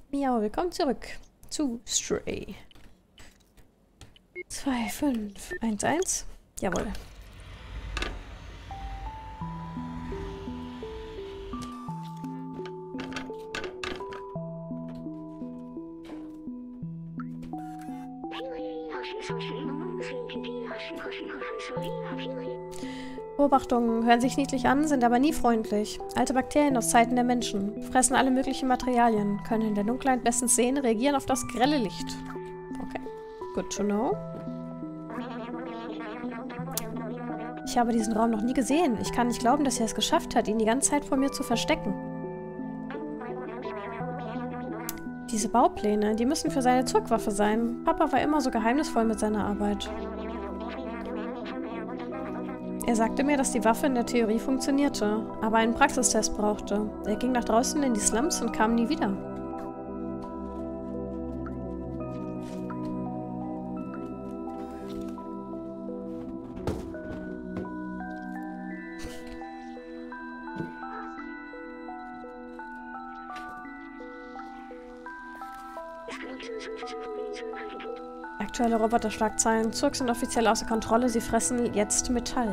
Miau, willkommen zurück zu Stray. 2511. Jawohl. Beobachtungen hören sich niedlich an, sind aber nie freundlich. Alte Bakterien aus Zeiten der Menschen. Fressen alle möglichen Materialien. Können in der Dunkelheit bestens sehen, reagieren auf das grelle Licht. Okay. Good to know. Ich habe diesen Raum noch nie gesehen. Ich kann nicht glauben, dass er es geschafft hat, ihn die ganze Zeit vor mir zu verstecken. Diese Baupläne, die müssen für seine Zugwaffe sein. Papa war immer so geheimnisvoll mit seiner Arbeit. Er sagte mir, dass die Waffe in der Theorie funktionierte, aber einen Praxistest brauchte. Er ging nach draußen in die Slums und kam nie wieder. Aktuelle Roboterschlagzeilen. Zurück sind offiziell außer Kontrolle. Sie fressen jetzt Metall.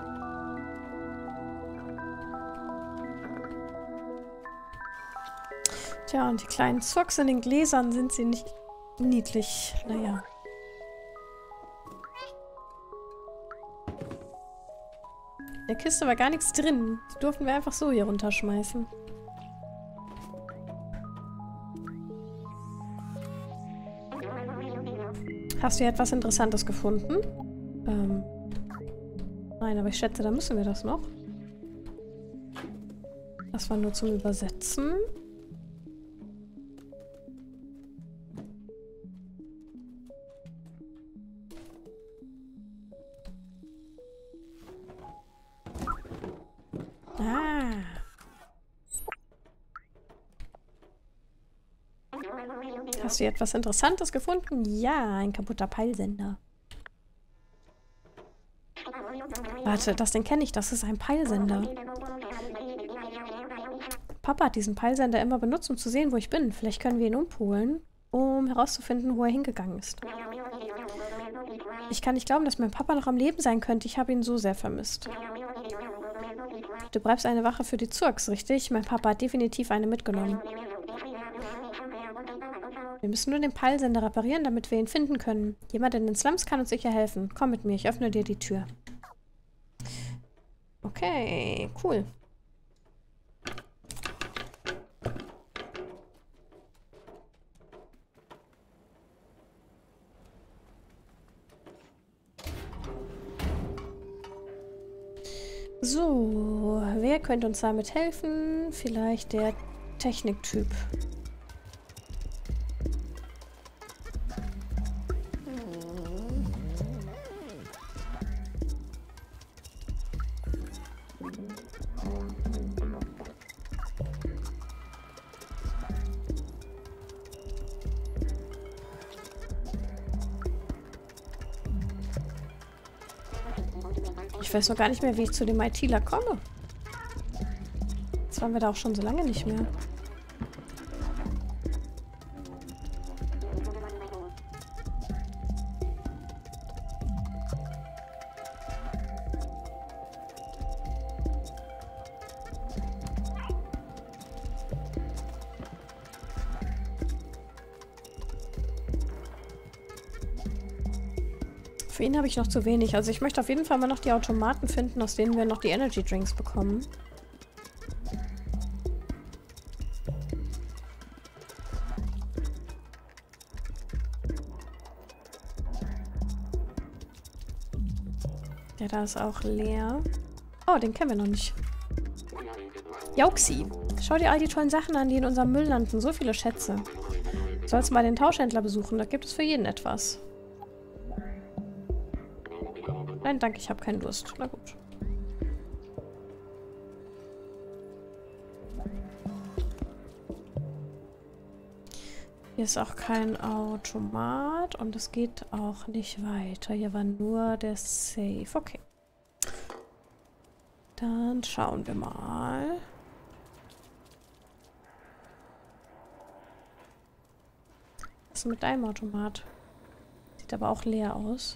Tja, und die kleinen Zurks in den Gläsern, sind sie nicht niedlich? Naja. In der Kiste war gar nichts drin. Die durften wir einfach so hier runterschmeißen. Hast du hier etwas Interessantes gefunden? Nein, aber ich schätze, da müssen wir das noch. Das war nur zum Übersetzen. Ah. Hast du hier etwas Interessantes gefunden? Ja, ein kaputter Peilsender. Warte, das Ding kenne ich. Das ist ein Peilsender. Papa hat diesen Peilsender immer benutzt, um zu sehen, wo ich bin. Vielleicht können wir ihn umpolen, um herauszufinden, wo er hingegangen ist. Ich kann nicht glauben, dass mein Papa noch am Leben sein könnte. Ich habe ihn so sehr vermisst. Du bleibst eine Wache für die Zurks, richtig? Mein Papa hat definitiv eine mitgenommen. Wir müssen nur den Peilsender reparieren, damit wir ihn finden können. Jemand in den Slums kann uns sicher helfen. Komm mit mir, ich öffne dir die Tür. Okay, cool. So, wer könnte uns damit helfen? Vielleicht der Techniktyp. Ich weiß noch gar nicht mehr, wie ich zu dem ITler komme. Jetzt waren wir da auch schon so lange nicht mehr. Für ihn habe ich noch zu wenig. Also ich möchte auf jeden Fall mal noch die Automaten finden, aus denen wir noch die Energy Drinks bekommen. Ja, da ist auch leer. Oh, den kennen wir noch nicht. Jauxi. Schau dir all die tollen Sachen an, die in unserem Müll landen. So viele Schätze. Du sollst mal den Tauschhändler besuchen. Da gibt es für jeden etwas. Nein, danke, ich habe keinen Durst. Na gut. Hier ist auch kein Automat und es geht auch nicht weiter. Hier war nur der Safe. Okay. Dann schauen wir mal. ist denn mit deinem Automat? Sieht aber auch leer aus.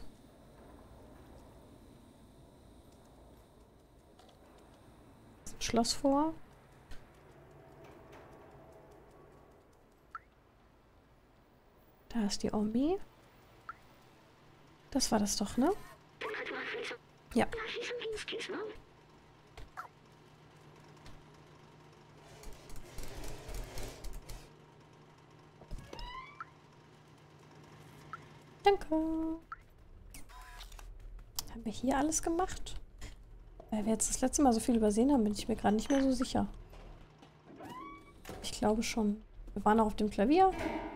Ist ein Schloss vor. Da ist die Omi. Das war das doch, ne? Ja. Danke. Haben wir hier alles gemacht? Weil wir jetzt das letzte Mal so viel übersehen haben, bin ich mir gerade nicht mehr so sicher. Ich glaube schon. Wir waren auch auf dem Klavier.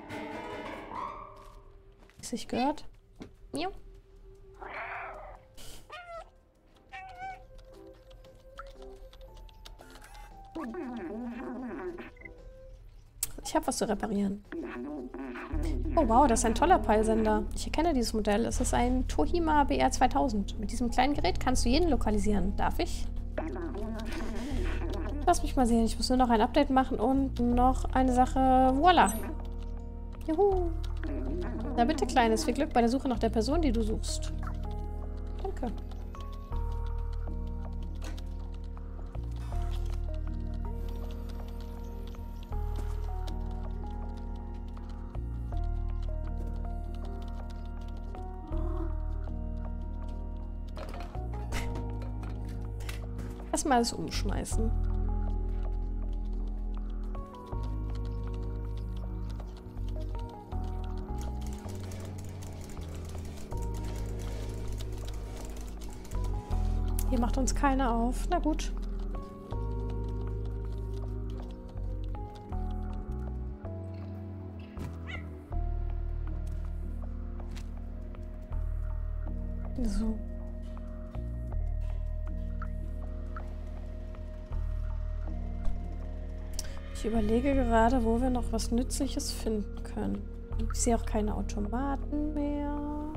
Wie es sich gehört. Miau. Ich habe was zu reparieren. Oh wow, das ist ein toller Peilsender. Ich erkenne dieses Modell. Es ist ein Tohima BR 2000. Mit diesem kleinen Gerät kannst du jeden lokalisieren. Darf ich? Lass mich mal sehen. Ich muss nur noch ein Update machen und noch eine Sache. Voila. Juhu. Na bitte, Kleines. Viel Glück bei der Suche nach der Person, die du suchst. Danke. Erstmal alles umschmeißen. Hier macht uns keiner auf. Na gut. So. Ich überlege gerade, wo wir noch was Nützliches finden können. Ich sehe auch keine Automaten mehr.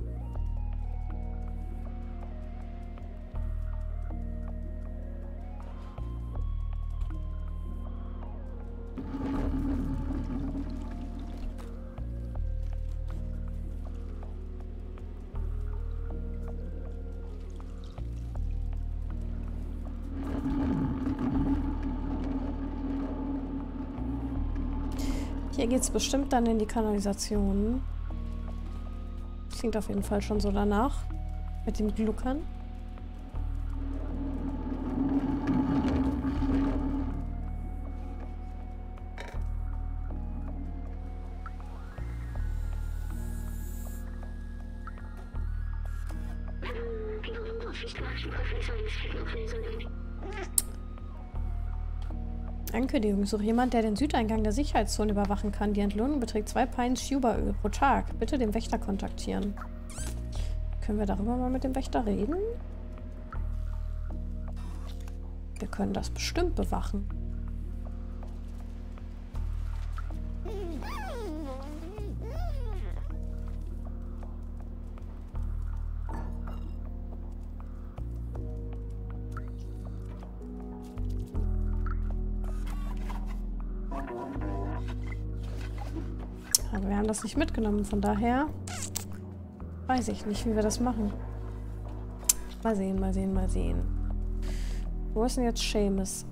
Hier geht es bestimmt dann in die Kanalisation. Klingt auf jeden Fall schon so danach. Mit dem Gluckern. Ankündigung. Ich suche jemand, der den Südeingang der Sicherheitszone überwachen kann. Die Entlohnung beträgt 2 Pints Schuberöl pro Tag. Bitte den Wächter kontaktieren. Können wir darüber mal mit dem Wächter reden? Wir können das bestimmt bewachen. Aber wir haben das nicht mitgenommen, von daher weiß ich nicht, wie wir das machen. Mal sehen, mal sehen, mal sehen. Wo ist denn jetzt Seamus?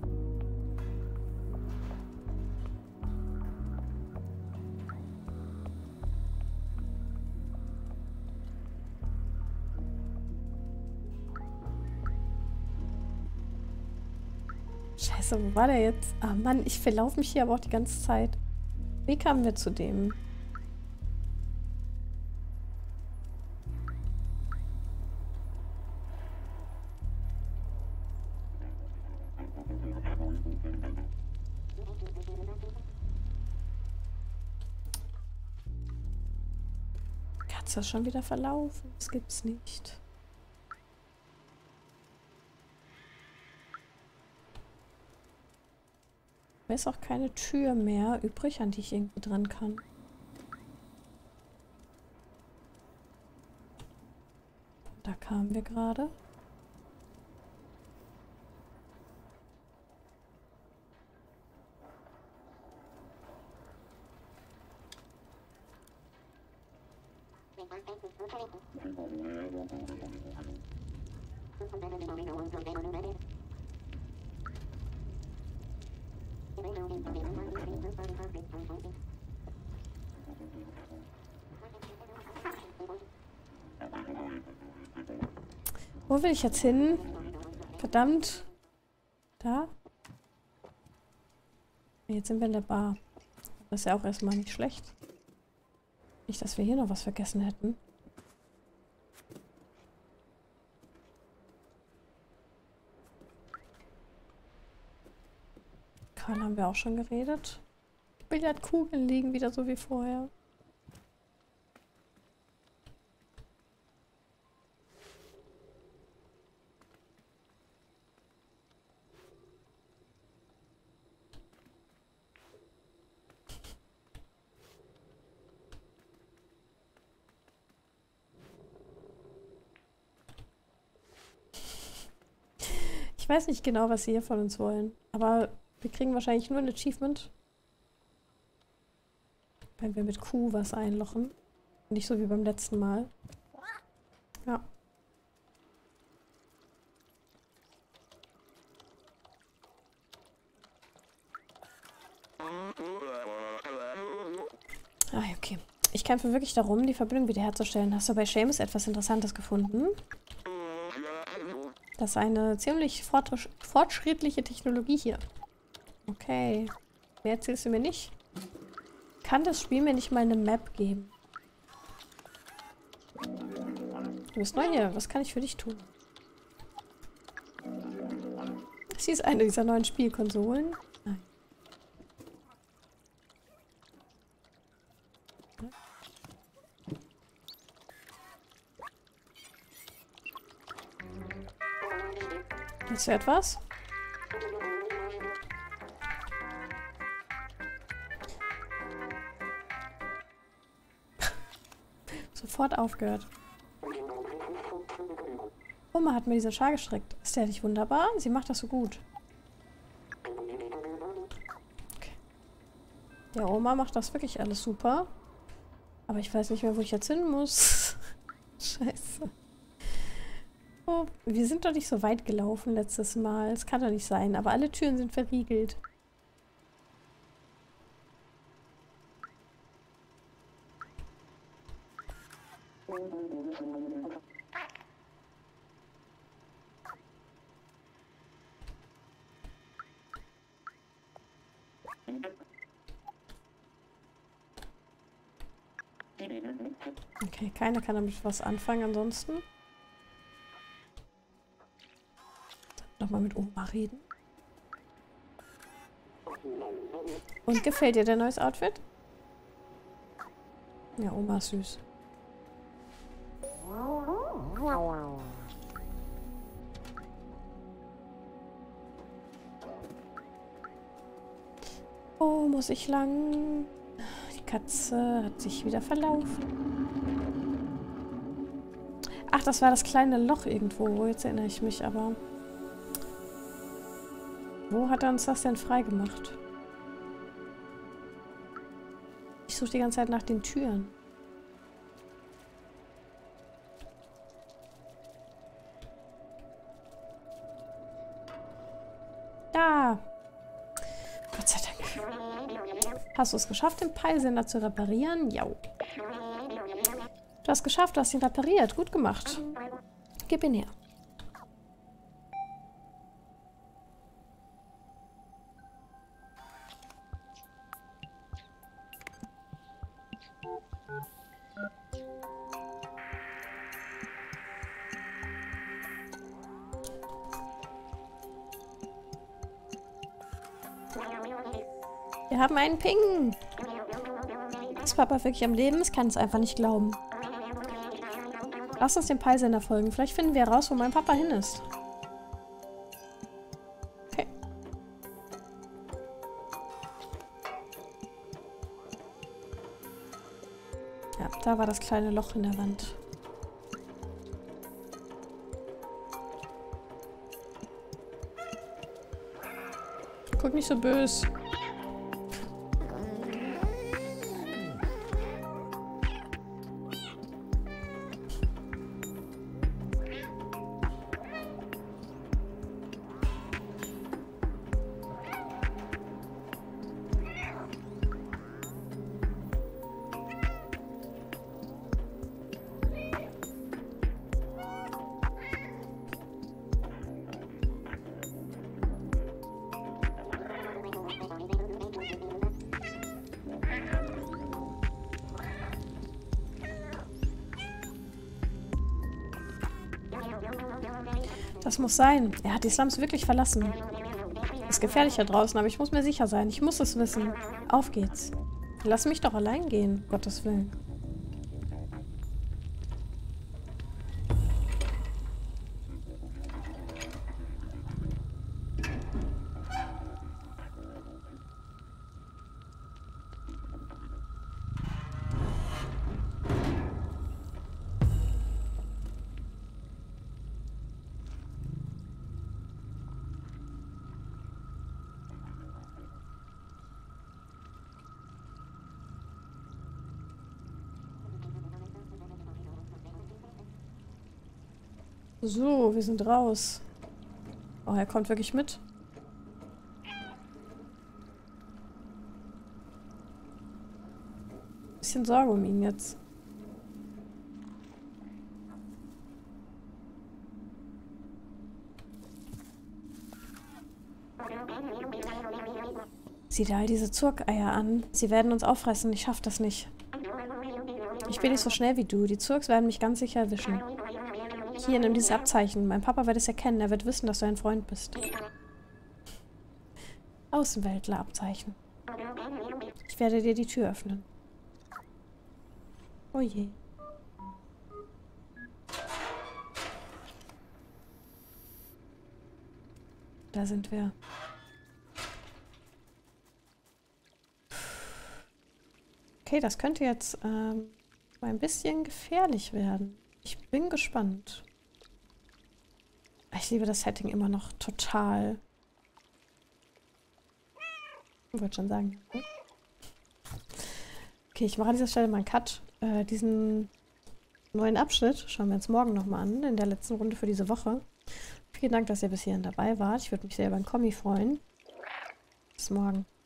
Scheiße, wo war der jetzt? Ah Mann, ich verlaufe mich hier aber auch die ganze Zeit. Wie kamen wir zu dem? Katze ist schon wieder verlaufen. Das gibt's nicht. Da ist auch keine Tür mehr übrig, an die ich irgendwie dran kann. Da kamen wir gerade. Wo will ich jetzt hin? Verdammt. Da? Jetzt sind wir in der Bar. Das ist ja auch erstmal nicht schlecht. Nicht, dass wir hier noch was vergessen hätten. Karl haben wir auch schon geredet. Die Billardkugeln liegen wieder so wie vorher. Ich weiß nicht genau, was sie hier von uns wollen. Aber wir kriegen wahrscheinlich nur ein Achievement, wenn wir mit Q was einlochen. Nicht so wie beim letzten Mal. Ja. Ah, okay. Ich kämpfe wirklich darum, die Verbindung wiederherzustellen. Hast du bei Seamus etwas Interessantes gefunden? Das ist eine ziemlich fortschrittliche Technologie hier. Okay. Mehr erzählst du mir nicht? Kann das Spiel mir nicht mal eine Map geben? Du bist neu hier. Was kann ich für dich tun? Sie ist eine dieser neuen Spielkonsolen. Nein. Willst du etwas? Sofort aufgehört. Oma hat mir diese Schal gestrickt. Ist der nicht wunderbar? Sie macht das so gut. Okay. Ja, Oma macht das wirklich alles super. Aber ich weiß nicht mehr, wo ich jetzt hin muss. Scheiße. Oh, wir sind doch nicht so weit gelaufen letztes Mal. Das kann doch nicht sein. Aber alle Türen sind verriegelt. Okay, keiner kann damit was anfangen ansonsten. Nochmal mit Oma reden. Und gefällt dir dein neues Outfit? Ja, Oma ist süß. Oh, muss ich lang? Die Katze hat sich wieder verlaufen. Ach, das war das kleine Loch irgendwo. Jetzt erinnere ich mich aber. Wo hat er uns das denn freigemacht? Ich suche die ganze Zeit nach den Türen. Da! Gott sei Dank. Hast du es geschafft, den Peilsender zu reparieren? Ja. Du hast geschafft, du hast ihn repariert. Gut gemacht. Gib ihn her. Wir haben einen Ping. Ist Papa wirklich am Leben? Ich kann es einfach nicht glauben. Lass uns dem Peilsender folgen. Vielleicht finden wir heraus, wo mein Papa hin ist. Okay. Ja, da war das kleine Loch in der Wand. Guck nicht so böse. Das muss sein. Er hat die Slums wirklich verlassen. Es ist gefährlich hier draußen, aber ich muss mir sicher sein. Ich muss es wissen. Auf geht's. Lass mich doch allein gehen, Gottes Willen. So, wir sind raus. Oh, er kommt wirklich mit. Bisschen Sorge um ihn jetzt. Sieh dir all diese Zurg-Eier an. Sie werden uns auffressen. Ich schaff das nicht. Ich bin nicht so schnell wie du. Die Zurgs werden mich ganz sicher erwischen. Hier, nimm dieses Abzeichen. Mein Papa wird es erkennen. Er wird wissen, dass du ein Freund bist. Außenweltler-Abzeichen. Ich werde dir die Tür öffnen. Oh je. Da sind wir. Okay, das könnte jetzt ein bisschen gefährlich werden. Ich bin gespannt. Ich liebe das Setting immer noch total. Ich wollte schon sagen. Okay, ich mache an dieser Stelle mal einen Cut. Diesen neuen Abschnitt schauen wir uns morgen nochmal an, in der letzten Runde für diese Woche. Vielen Dank, dass ihr bis hierhin dabei wart. Ich würde mich sehr über einen Kommi freuen. Bis morgen.